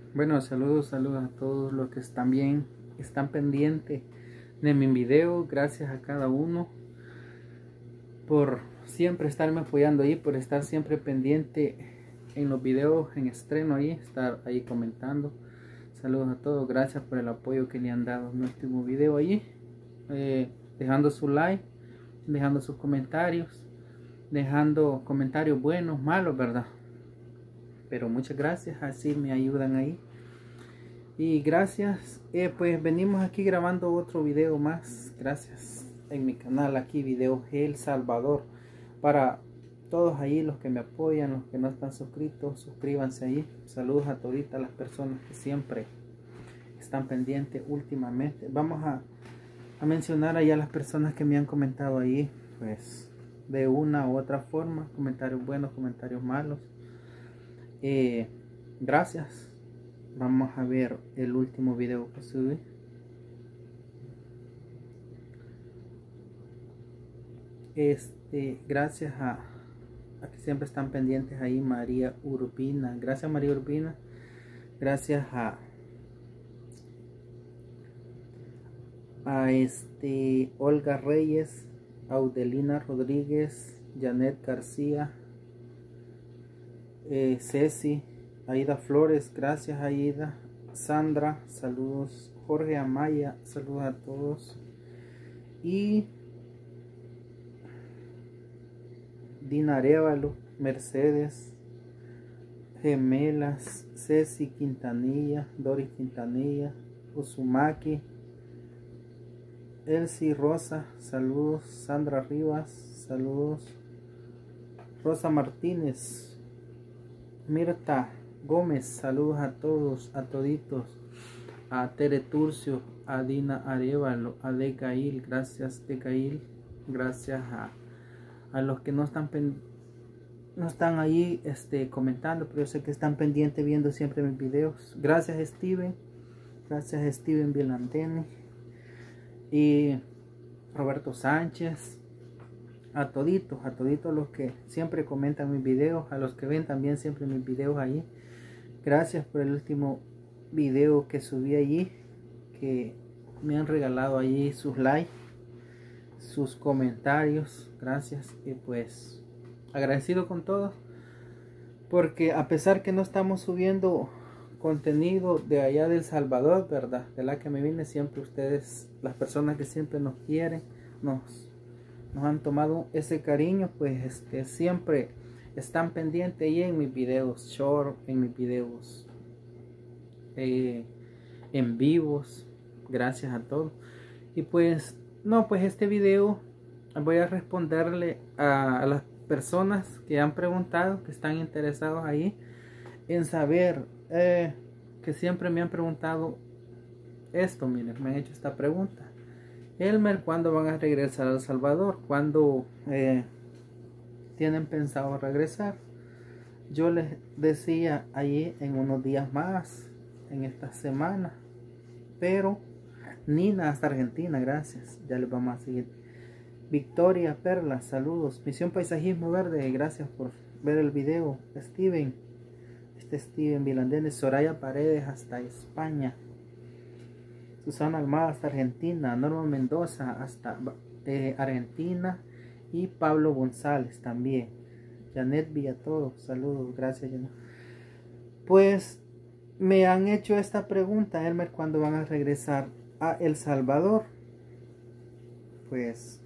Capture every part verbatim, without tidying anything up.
Bueno, saludos, saludos a todos los que están bien, están pendientes de mi video. Gracias a cada uno por siempre estarme apoyando ahí, por estar siempre pendiente en los videos en estreno ahí, estar ahí comentando. Saludos a todos, gracias por el apoyo que le han dado en mi último video ahí, eh, dejando su like, dejando sus comentarios, dejando comentarios buenos, malos, ¿verdad? Pero muchas gracias, así me ayudan ahí. Y gracias, eh, pues venimos aquí grabando otro video más, gracias, en mi canal aquí, Video El Salvador. Para todos ahí los que me apoyan, los que no están suscritos, suscríbanse ahí. Saludos a toditas las personas que siempre están pendientes últimamente. Vamos a, a mencionar ahí a las personas que me han comentado ahí, pues de una u otra forma, comentarios buenos, comentarios malos. Eh, gracias. Vamos a ver el último video que subí. Este, gracias a, a que siempre están pendientes ahí, María Urbina. Gracias, María Urbina. Gracias a a este Olga Reyes, Audelina Rodríguez, Janet García, eh, Ceci, Aida Flores, gracias Aida, Sandra, saludos, Jorge Amaya, saludos a todos, y Dina Arevalo, Mercedes, Gemelas, Ceci Quintanilla, Doris Quintanilla, Uzumaki, Elsie Rosa, saludos, Sandra Rivas, saludos, Rosa Martínez, Mirta Gómez, saludos a todos, a toditos, a Tere Turcio, a Dina Arevalo, a Decail, gracias Decail, gracias a, a los que no están no están ahí este, comentando, pero yo sé que están pendientes viendo siempre mis videos. Gracias Steven, gracias Steven Vilandeni y Roberto Sánchez, a toditos, a toditos los que siempre comentan mis videos, a los que ven también siempre mis videos ahí. Gracias por el último video que subí allí, que me han regalado allí sus likes, sus comentarios, gracias, y pues agradecido con todos, porque a pesar que no estamos subiendo contenido de allá de El Salvador, verdad, de la que me vine, siempre ustedes, las personas que siempre nos quieren, nos nos han tomado ese cariño, pues este siempre están pendientes ahí en mis videos short, en mis videos eh, en vivos. Gracias a todos. Y pues no, pues este video voy a responderle a, a las personas que han preguntado, que están interesados ahí en saber, eh, que siempre me han preguntado esto. Miren, me han hecho esta pregunta: Elmer, ¿cuándo van a regresar a El Salvador? ¿Cuándo eh, tienen pensado regresar? Yo les decía allí en unos días más, en esta semana. Pero Nina hasta Argentina, gracias. Ya les vamos a seguir. Victoria Perla, saludos. Misión Paisajismo Verde, gracias por ver el video. Steven, este Steven Vilandeni. Soraya Paredes hasta España. Susana Almada hasta Argentina, Norma Mendoza hasta eh, Argentina, y Pablo González también. Janet Villatodo, saludos, gracias Janet. Pues me han hecho esta pregunta: Elmer, ¿cuándo van a regresar a El Salvador? Pues,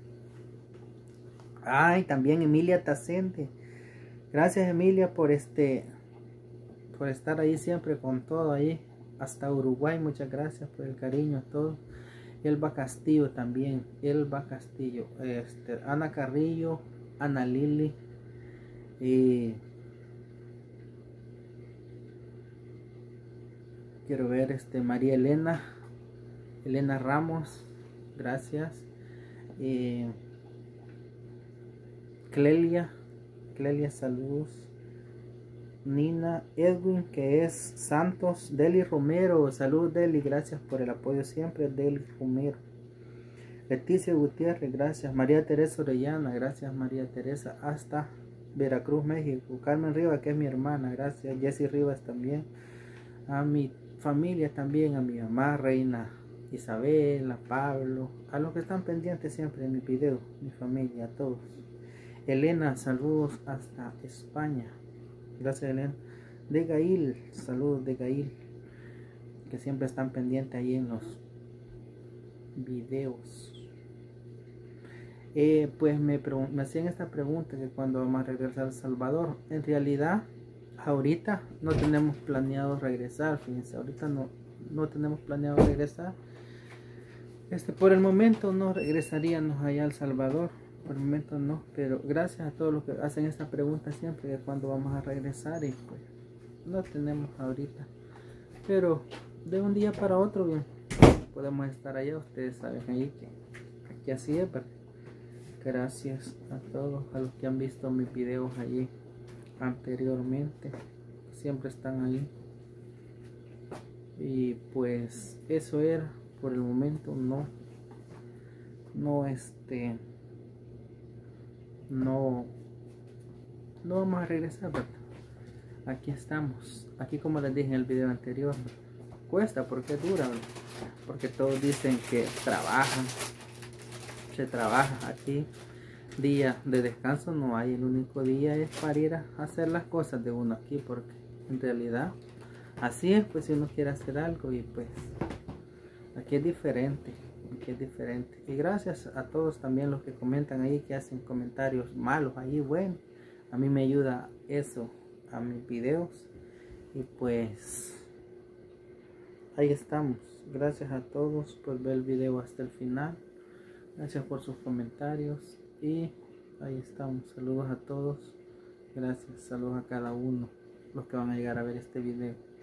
ay, también Emilia Tacente, gracias Emilia por este, por estar ahí siempre con todo ahí. Hasta Uruguay, muchas gracias por el cariño a todos. Elba Castillo también, Elba Castillo, este, Ana Carrillo, Ana Lili, y quiero ver este María Elena, Elena Ramos, gracias. y Clelia, Clelia, saludos. Nina Edwin, que es Santos. Deli Romero, salud Deli, gracias por el apoyo siempre. Deli Romero. Leticia Gutiérrez, gracias. María Teresa Orellana, gracias María Teresa hasta Veracruz, México. Carmen Rivas, que es mi hermana, gracias. Jessy Rivas también. a mi familia también, a mi mamá, Reina Isabel, a Pablo, a los que están pendientes siempre de mi video, mi familia, a todos. Elena, saludos hasta España. Gracias, Elena. De Gail, saludos de Gail, que siempre están pendientes ahí en los videos. Eh, pues me, me hacían esta pregunta, que cuando vamos a regresar a El Salvador. En realidad ahorita no tenemos planeado regresar, fíjense, ahorita no, no tenemos planeado regresar. Este, por el momento no regresaríamos allá a El Salvador, por el momento no, pero gracias a todos los que hacen esta pregunta siempre, de cuándo vamos a regresar, y pues no tenemos ahorita, pero de un día para otro bien podemos estar allá. Ustedes saben ahí que aquí así es, ¿verdad? Gracias a todos, a los que han visto mis videos allí anteriormente, siempre están ahí. Y pues eso era por el momento. No no este no no vamos a regresar, ¿verdad? Aquí estamos, aquí como les dije en el video anterior, cuesta porque es dura, ¿verdad? Porque todos dicen que trabajan, se trabaja. Aquí día de descanso no hay, el único día es para ir a hacer las cosas de uno aquí, porque en realidad así es, pues si uno quiere hacer algo, y pues aquí es diferente, aquí es diferente. Y gracias a todos también los que comentan ahí, que hacen comentarios malos ahí, bueno, a mí me ayuda eso a mis videos, y pues ahí estamos. Gracias a todos por ver el video hasta el final, gracias por sus comentarios, y ahí estamos. Saludos a todos, gracias, saludos a cada uno los que van a llegar a ver este video.